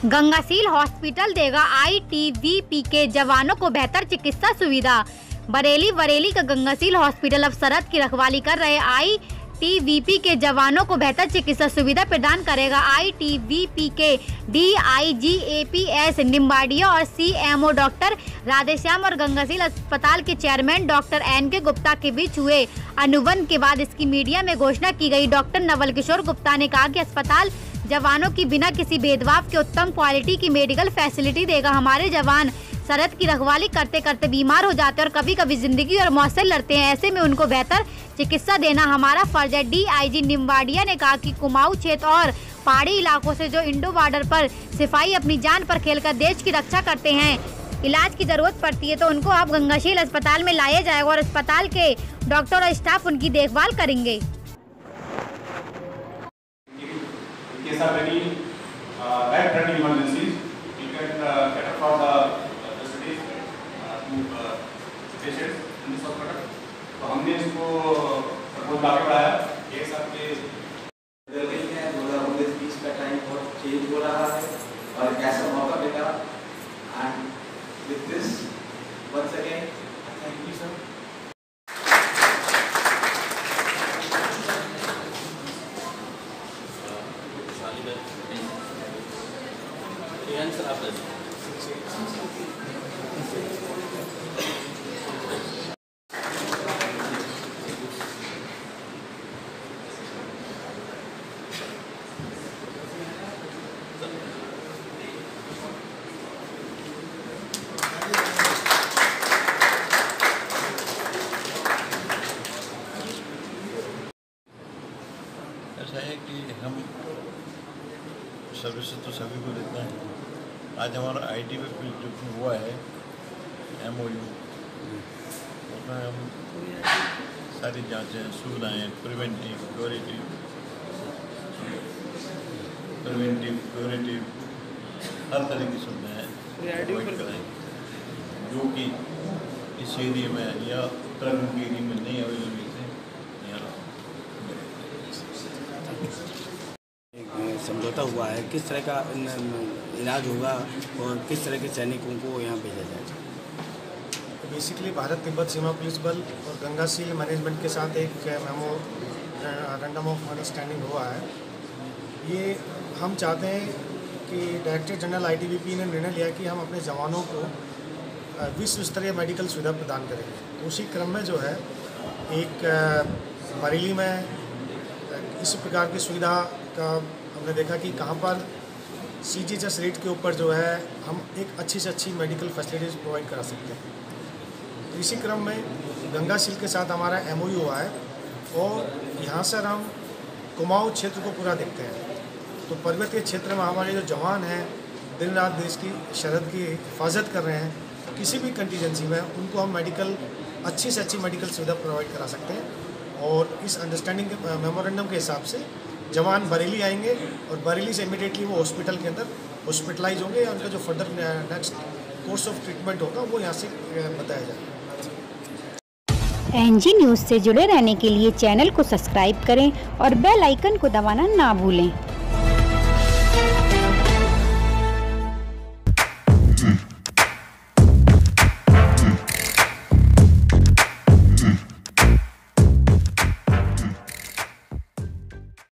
गंगासील hospital देगा ITBP के जवानों को बेहतर चिकित्सा सुविधा। बरेली का गंगासील हॉस्पिटल अब सरहद की रखवाली कर रहे ITBP के जवानों को बेहतर चिकित्सा सुविधा प्रदान करेगा। ITBP के DIGAPS निम्बाड़िया और CMO डॉक्टर राधेश्याम और गंगासील अस्पताल के चेयरमैन डॉक्टर NK गुप्ता के बीच हुए अनुबंध के बाद इसकी मीडिया में घोषणा की गई। डॉक्टर नवल किशोर गुप्ता ने कहा कि अस्पताल जवानों की बिना किसी भेदभाव के उत्तम क्वालिटी की मेडिकल फैसिलिटी देगा। हमारे जवान सरहद की रखवाली करते करते बीमार हो जाते हैं और कभी कभी जिंदगी और मौत से लड़ते हैं। ऐसे में उनको बेहतर चिकित्सा देना हमारा फर्ज है। DIG निम्बाड़िया ने कहा कि कुमाऊं क्षेत्र और पहाड़ी इलाकों से जो इंडो बॉर्डर पर सिपाही अपनी जान पर खेलकर देश की रक्षा करते हैं, इलाज की जरूरत पड़ती है तो उनको अब गंगासील अस्पताल में लाया जाएगा और अस्पताल के डॉक्टर और स्टाफ उनकी देखभाल करेंगे। In case of any life-threatening emergencies, you can cater for the facilities to patients in this hospital. तो हमने इसको बहुत आगे बढ़ाया। एक साथ के देखते हैं 2019-20 का टाइम बहुत चेंज हो रहा है और कैसा मौका मिला। And with this once again thank you sir. ऐसा है कि हम सर्विस तो सभी को देते हैं। आज हमारा ITBP जो हुआ है MOU, उसमें हम सारी जांचें, सुविधाएँ, प्रिवेंटिव क्यूरेटिव हर तरह की सुविधाएँ प्रोवाइड कराएंगे, जो कि इस एरिया में या उत्तराखंड के एरिया में नहीं अवेलेबल थे। समझौता हुआ है, किस तरह का इलाज होगा और किस तरह के सैनिकों को यहाँ भेजा जाएगा? बेसिकली भारत तिब्बत सीमा पुलिस बल और गंगासील मैनेजमेंट के साथ एक मेमोरेंडम ऑफ अंडरस्टैंडिंग हुआ है। ये हम चाहते हैं कि डायरेक्टर जनरल ITBP ने निर्णय लिया कि हम अपने जवानों को विश्व स्तरीय मेडिकल सुविधा प्रदान करेंगे। उसी क्रम में जो है एक बरेली में इस प्रकार की सुविधा का हमने देखा कि कहाँ पर CGHS रेट के ऊपर जो है हम एक अच्छी से अच्छी मेडिकल फैसिलिटीज़ प्रोवाइड करा सकते हैं। तो इसी क्रम में गंगासील के साथ हमारा MOU हुआ है और यहाँ से हम कुमाऊं क्षेत्र को पूरा देखते हैं। तो पर्वतीय क्षेत्र में हमारे जो जवान हैं दिन रात देश की सरहद की हिफाजत कर रहे हैं, किसी भी कंटीजेंसी में उनको हम अच्छी से अच्छी मेडिकल सुविधा प्रोवाइड करा सकते हैं। और इस अंडरस्टैंडिंग के मेमोरेंडम के हिसाब से जवान बरेली आएंगे और बरेली से इमीडिएटली वो हॉस्पिटल के अंदर हॉस्पिटलाइज होंगे या उनका जो further next course of treatment होगा वो यहाँ से बताया जाएगा। NG न्यूज़ से जुड़े रहने के लिए चैनल को सब्सक्राइब करें और बेल आइकन को दबाना ना भूलें।